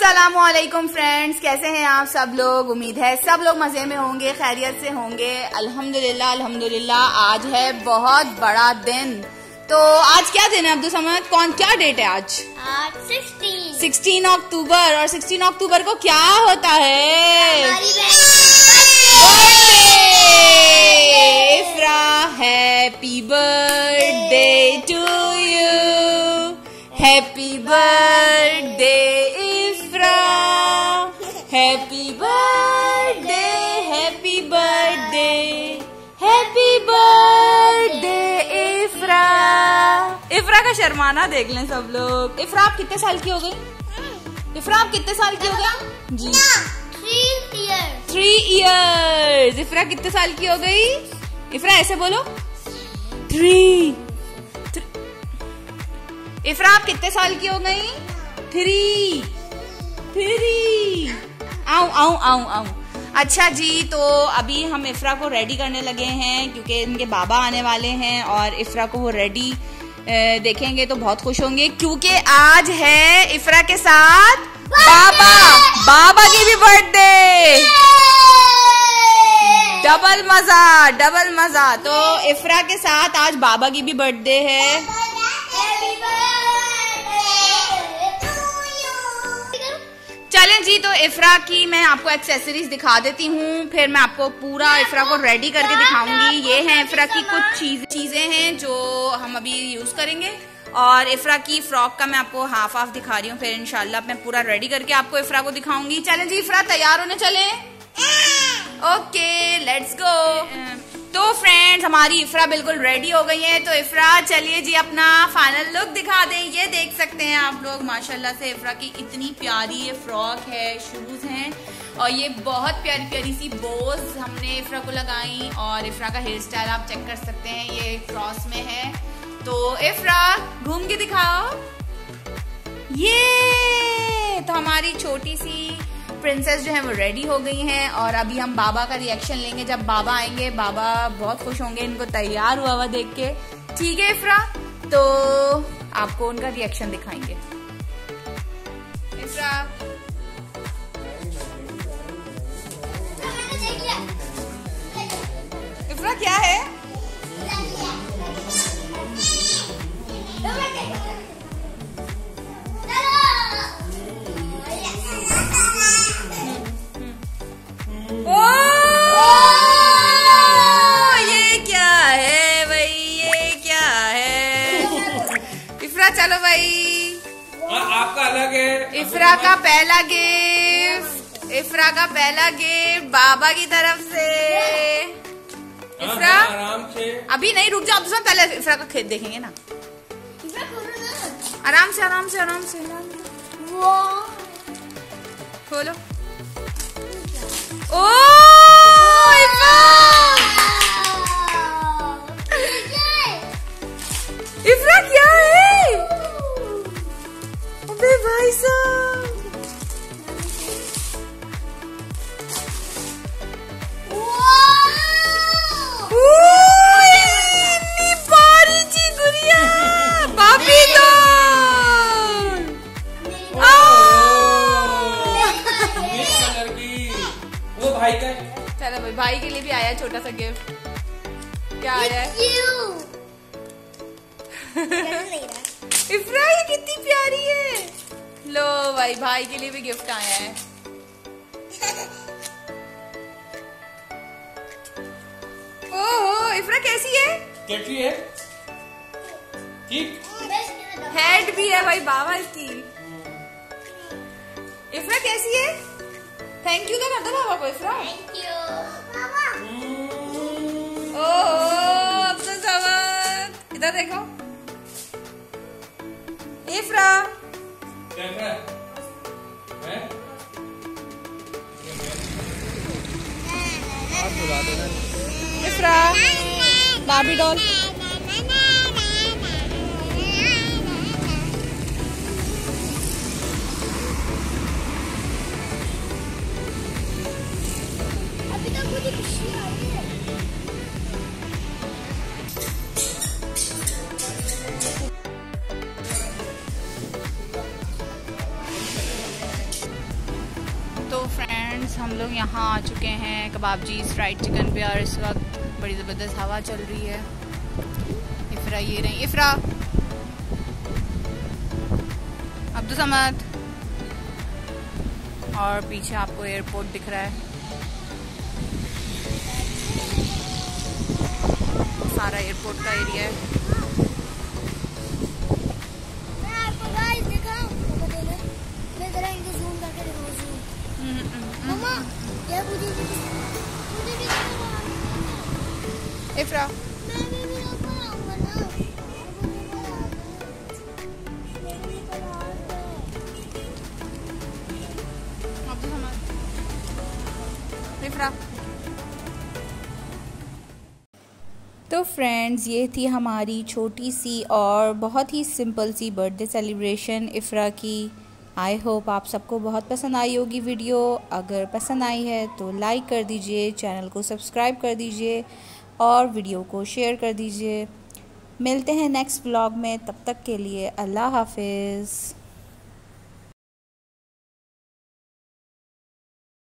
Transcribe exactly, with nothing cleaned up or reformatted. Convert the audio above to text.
अस्सलामुअलैकुम फ्रेंड्स, कैसे हैं आप सब लोग। उम्मीद है सब लोग मजे में होंगे, खैरियत से होंगे। अल्हम्दुलिल्लाह अल्हम्दुलिल्लाह। आज है बहुत बड़ा दिन। तो आज क्या दिन है अब्दुल समद? कौन क्या डेट है आज? आज सिक्सटीन सिक्सटीन अक्टूबर। और सिक्सटीन अक्टूबर को क्या होता है? Ifra, happy birthday to you, happy birthday Ifra, happy birthday, happy birthday, happy birthday Ifra. Ifra का शर्माना देख लें सब लोग। इफ्रा आप कितने साल की हो गई? इफ्रा आप कितने साल की हो गई जी? Three years three years. Ifra कितने साल की हो गई? इफ्रा ऐसे बोलो, थ्री। इफ्रा आप कितने साल की हो गई? Three three. आऊं आऊं आऊं आऊं। अच्छा जी, तो अभी हम इफ्रा को रेडी करने लगे हैं क्योंकि इनके बाबा आने वाले हैं और इफ्रा को वो रेडी देखेंगे तो बहुत खुश होंगे क्योंकि आज है इफ्रा के साथ बाबा बाबा की भी बर्थडे। डबल मजा डबल मजा। तो इफ्रा के साथ आज बाबा की भी बर्थडे है। चलें जी, तो इफ्रा की मैं आपको एक्सेसरीज दिखा देती हूँ, फिर मैं आपको पूरा इफ्रा को रेडी करके दिखाऊंगी। ये हैं इफ्रा की कुछ चीज चीजें हैं जो हम अभी यूज करेंगे और इफ्रा की फ्रॉक का मैं आपको हाफ हाफ दिखा रही हूँ। फिर इंशाल्लाह मैं पूरा रेडी करके आपको इफ्रा को दिखाऊंगी। चलें जी, इफ्रा तैयार होने चले। Okay let's go. तो फ्रेंड्स, हमारी इफ्रा बिल्कुल रेडी हो गई है। तो इफ्रा चलिए जी अपना फाइनल लुक दिखा दें। ये देख सकते हैं आप लोग, माशाल्लाह से इफ्रा की इतनी प्यारी ये फ्रॉक है, शूज हैं और ये बहुत प्यारी प्यारी सी बोज हमने इफ्रा को लगाई। और इफ्रा का हेयर स्टाइल आप चेक कर सकते हैं, ये क्रॉस में है। तो इफ्रा घूम के दिखाओ। ये तो हमारी छोटी सी प्रिंसेस जो है वो रेडी हो गई हैं और अभी हम बाबा का रिएक्शन लेंगे। जब बाबा आएंगे बाबा बहुत खुश होंगे इनको तैयार हुआ हुआ देख के। ठीक है इफ्रा, तो आपको उनका रिएक्शन दिखाएंगे। इफ्रा इफ्रा क्या है? चलो भाई, आपका अलग है। इफ्रा का पहला गिफ्ट, इफ्रा का पहला गिफ्ट बाबा की तरफ से। इफ्रा आराम से, अभी नहीं, रुक जाओ, दूसरा पहले इफ्रा का खेत देखेंगे ना। आराम से आराम से आराम से खोलो। ओ इफ्रा क्या है? अबे भाई साहब, इतनी बारी ची गुड़िया बापी तो कलर की वो भाई का। चलो भाई, भाई के लिए भी आया छोटा सा गिफ्ट। क्या आया है? इफ्रा ये कितनी प्यारी है। लो भाई, भाई के लिए भी गिफ्ट आया है। ओहो, इफ्रा कैसी है? कैसी है? ठीक। हेड भी है भाई बाबा इसकी। इफ्रा कैसी है? थैंक यू तो कर दो बाबा को इफ्रा। थैंक यू बाबा। ओहो अब्दुल समद, इधर देखो। इफ्रा कैसा है? इफ्रा बाबी डॉल। अभी तक मुझे खुशी आ रही है। हम लोग यहाँ आ चुके हैं कबाबजी फ्राइड चिकन पे और इस वक्त बड़ी ज़बरदस्त हवा चल रही है। इफ्रा ये रही, इफ्रा अब्दुल समद, और पीछे आपको एयरपोर्ट दिख रहा है, सारा एयरपोर्ट का एरिया है। मैं आपको गाइस दिखाऊं, मैं जरा इनको जूम करके दिखाऊं। मम्मा ये मुझे मुझे भी इफ्रा मैं भी भी आऊंगा ना। अब्दुल समद, इफ्रा। तो फ्रेंड्स, ये थी हमारी छोटी सी और बहुत ही सिंपल सी बर्थडे सेलिब्रेशन इफ्रा की। आई होप आप सबको बहुत पसंद आई होगी वीडियो। अगर पसंद आई है तो लाइक कर दीजिए, चैनल को सब्सक्राइब कर दीजिए और वीडियो को शेयर कर दीजिए। मिलते हैं नेक्स्ट व्लॉग में, तब तक के लिए अल्लाह हाफिज़।